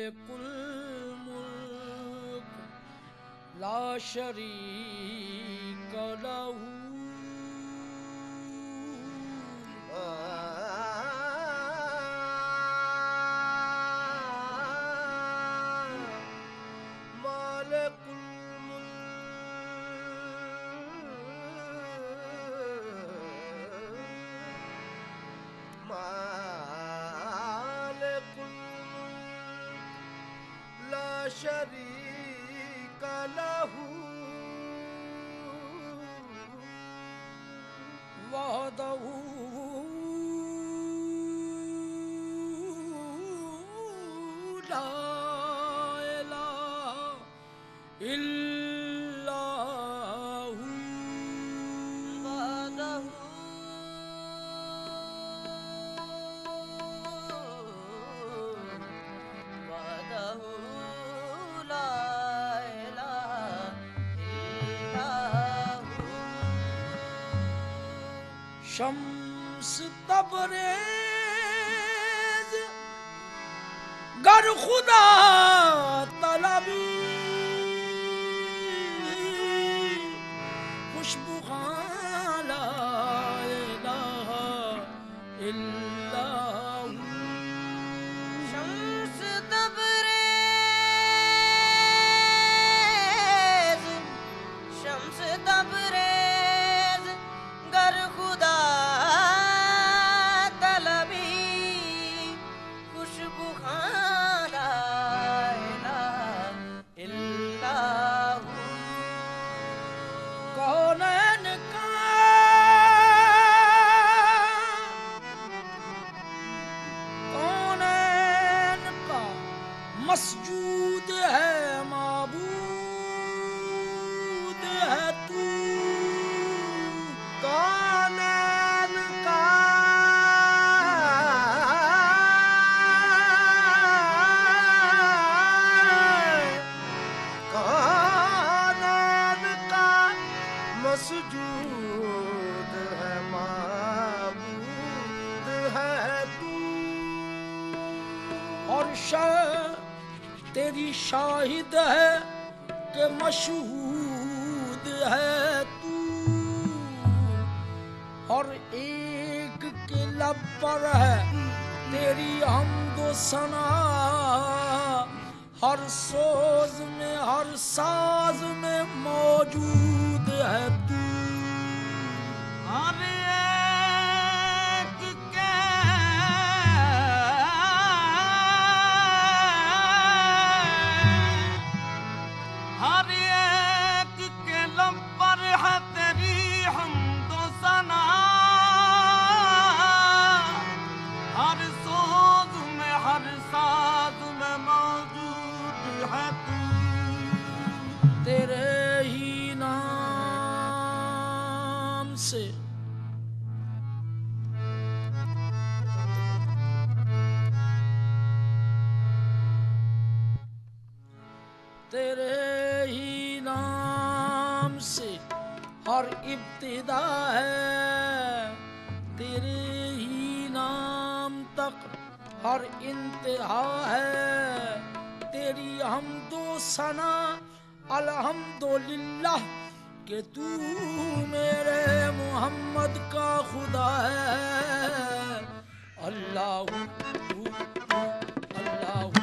मालिकुल मुल्क ला शरीक लहू शरीक लहू वहदहू ला इलाहा इल्लहू शम्स तबरेज गर खुदा तलबी खुशबू ला इलाहा इल्लहू शम्स तबरेज गर खुदा तलबी खुशबू ला इलाहा इल्लहू कौनैन का मसजूद है माबूद है तू कौनैन का मसजूद है माबूद है तू और तेरी शाहिद है कि मशहूद है तू और एक के लब पर है तेरी हमदो सना हर सोज में हर साज में मौजूद है तू हर एक के लब पर है तेरी हमदो सना हर सोज में हर साज में मौजूद है तू तेरे ही नाम से तेरे ही नाम से हर इब्तिदा है तेरे ही नाम तक हर इंतहा है तेरी हमदो सना अल्हम्दुलिल्लाह कि तू मेरे मोहम्मद का खुदा है अल्लाहू अल्लाहू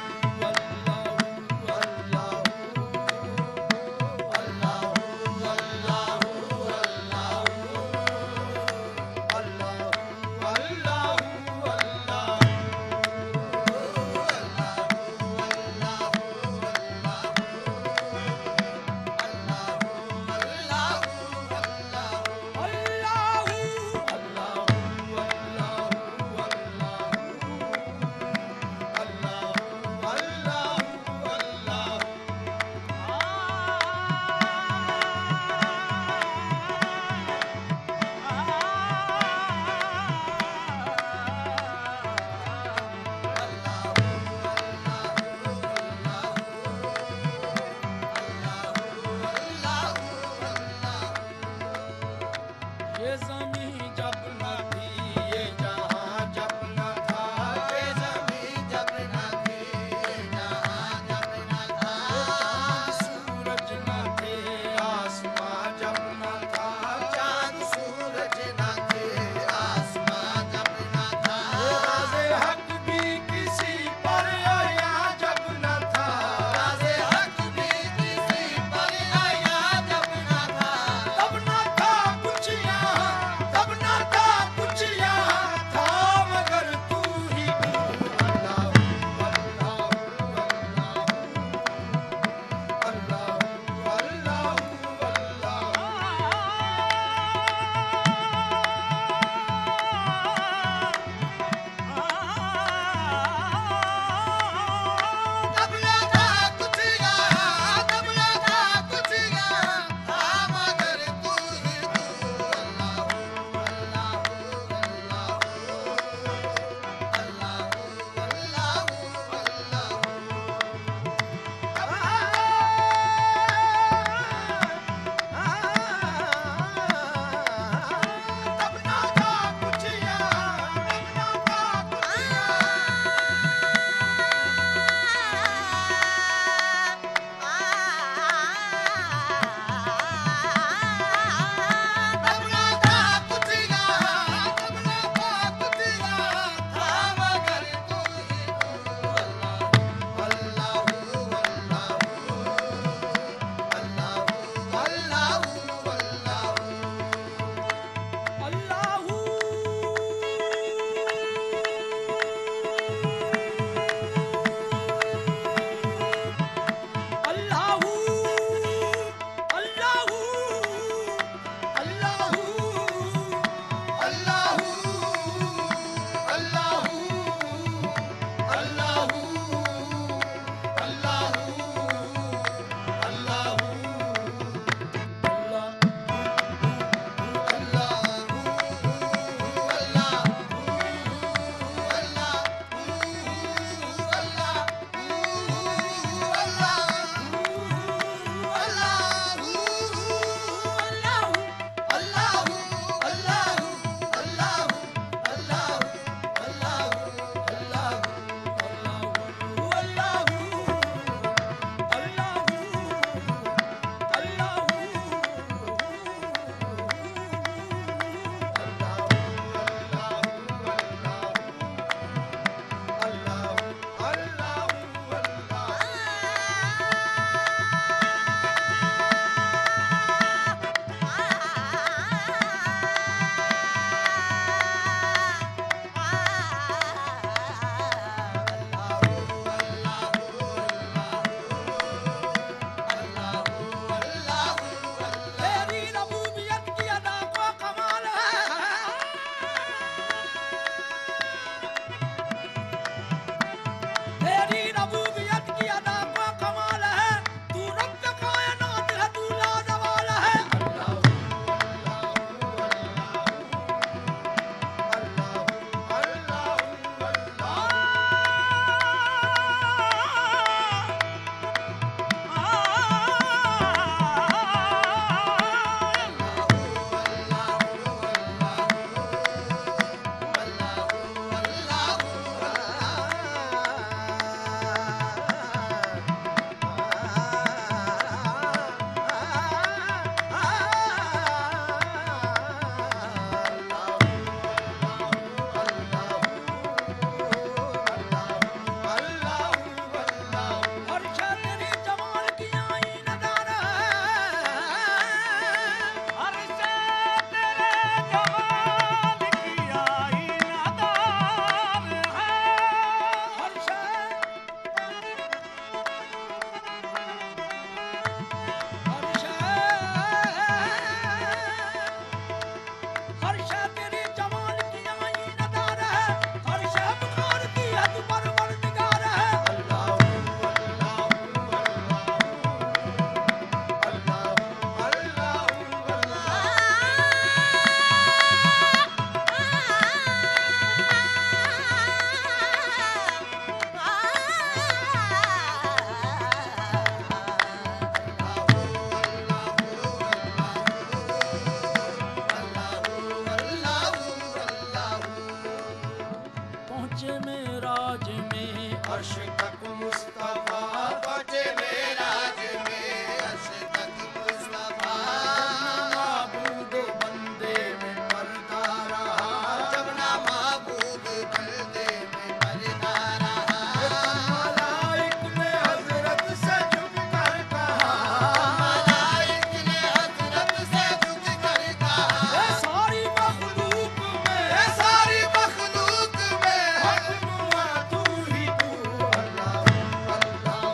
राज में अर्श तक मुस्तफा बटे में राज में अर्श तक मुस्तफा महबूब बंदे में पर्दा रहा जब ना महबूब बंदे में पर्दा रहा मलाइक ने हजरत से झुक कर कहा मलाइक ने हजरत से झुक कर कहा सारी मखलूक में सारी मखलूक में हक नुमा तू ही तू अल्लाह अल्लाह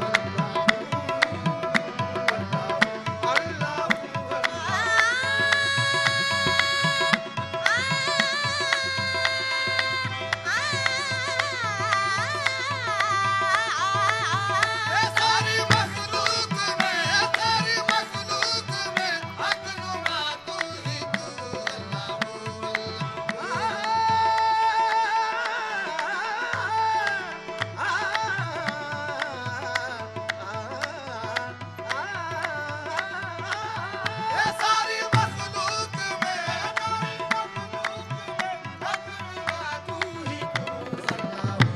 सारी मखलूक में हक नुमा तू ही तू अल्लाह सारी मखलूक में हक नुमा तू ही तू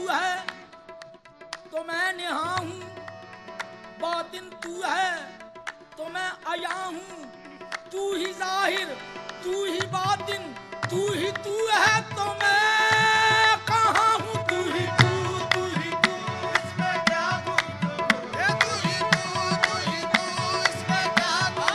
है तो मैं नेहा हूँ, बातिन तू है तो मैं आया हूँ। तू ही जाहिर तू ही बातिन तू है तो मैं कहाँ हूँ। तू ही तू इसमें क्या गुफ्तगू है, तू ही तू इसमें क्या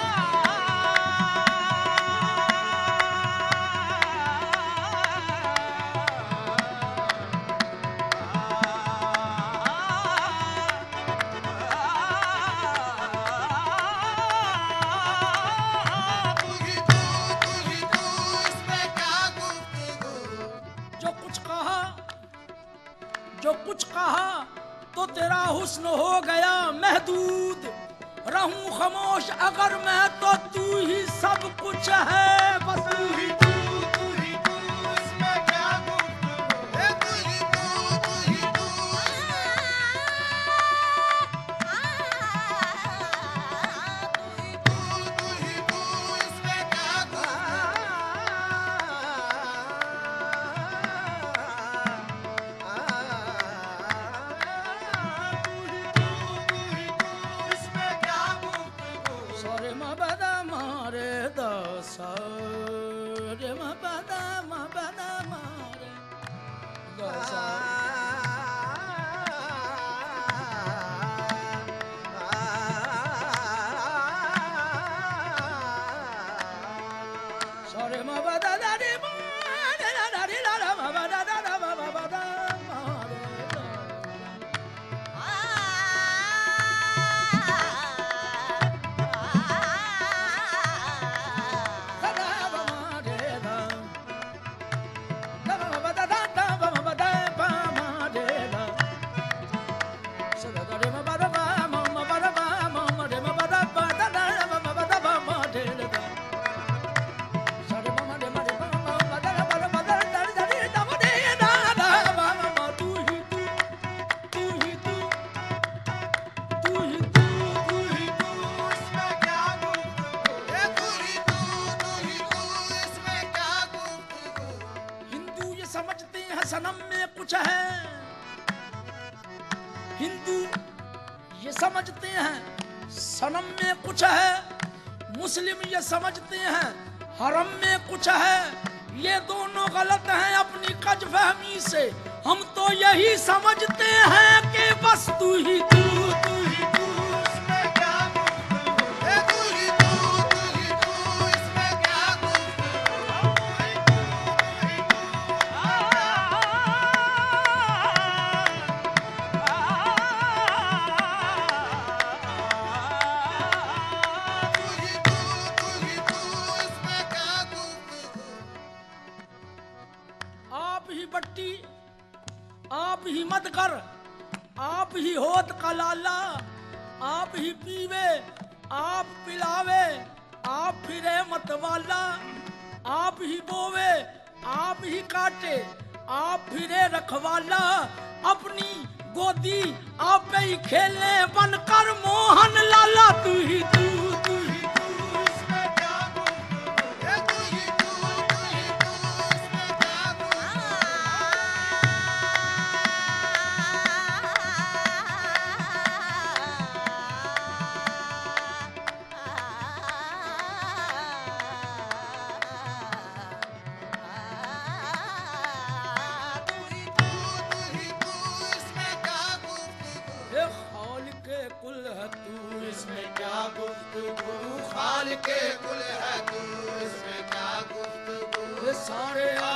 जो कुछ कहा तो तेरा हुस्न हो गया महदूद। रहूं खामोश अगर मैं तो तू ही सब कुछ है, बस तू ही तू इसमें क्या गुफ्तगू है, तू ही तू इसमें क्या सारे मबदा मारे दसा रे मबदा मारे दसा सारे मबदा दारी मारे दारी ला मबदा दादा मबदा मारे समझते हैं सनम में कुछ है। हिंदू ये समझते हैं सनम में कुछ है, मुस्लिम ये समझते हैं हरम में कुछ है। ये दोनों गलत हैं अपनी कजफहमी से, हम तो यही समझते हैं कि बस तू ही तू इसमें क्या गुफ्तगू है, तू ही तू इसमें क्या आप ही बट्टी आप ही मदकर आप ही होत का लाला, आप ही पीवे आप पिलावे आप फिरे मतवाला, आप ही बोवे आप ही काटे आप फिरे रखवाला। अपनी गोदी आप ही खेले बनकर मोहन लाला। तू ही तू इसमें क्या गुफ्तगू है, तू ही तू इसमें क्या गुफ्तगू खालिके कुल है तू, इसमें क्या गुफ्तगू सारे